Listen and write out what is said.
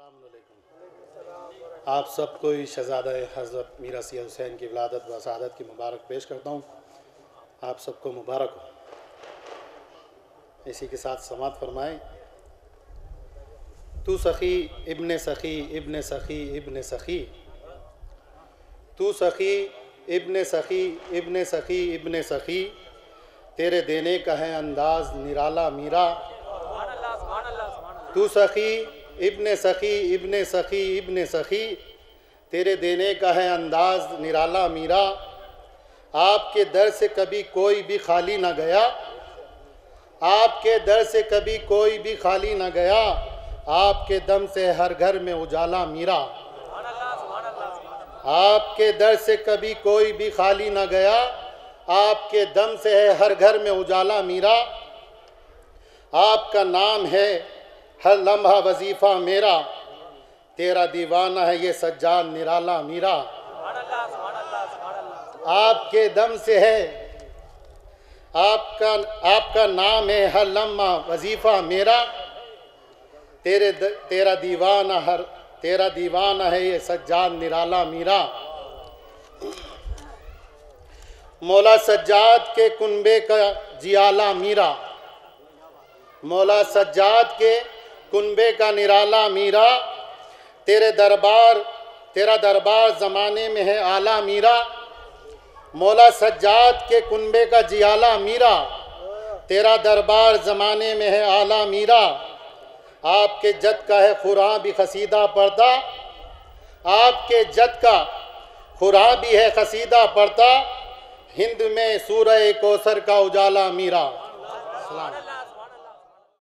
अस्सलामुअलैकुम। आप सबको शहज़ादा हज़रत मीरा सैयद हुसैन की विलादत व शहादत की मुबारक पेश करता हूँ। आप सबको मुबारक हो। इसी के साथ समात फरमाएँ। तू सखी इब्ने सखी इब्ने सखी इब्ने सखी, तू सखी इब्ने सखी इब्ने सखी इब्ने सखी, तेरे देने का है अंदाज़ निराला मीरा। तू सखी इब्ने सखी इब्ने सखी इब्ने सखी, तेरे देने का है अंदाज़ निराला मीरा। आपके दर से कभी कोई भी खाली न गया, आपके दर से कभी कोई भी खाली न गया, आपके दम से हर घर में उजाला मीरा। आपके दर से कभी कोई भी खाली न गया, आपके दम से है हर घर में उजाला मीरा। आपका नाम है हर लम्हा वजीफ़ा मेरा, तेरा दीवाना है ये सज्जाद निराला मीरा। आपके दम से है, आपका नाम है हर लम्हा वजीफ़ा मेरा, तेरा दीवाना है ये सज्जाद निराला मीरा। मौला सज्जाद के कुनबे का जियाला मीरा, मौला सज्जाद के कुनबे का निराला मीरा। तेरा दरबार ज़माने में है आला मीरा। मौला सज्जाद के कुनबे का जियाला मीरा, तेरा दरबार ज़माने में है आला मीरा। आपके जद का है खुरां भी खसीदा पढ़ता, आपके जद का खुरां भी है खसीदा पढ़ता, हिंद में सूरह कौसर का उजाला मीरा। सलाम।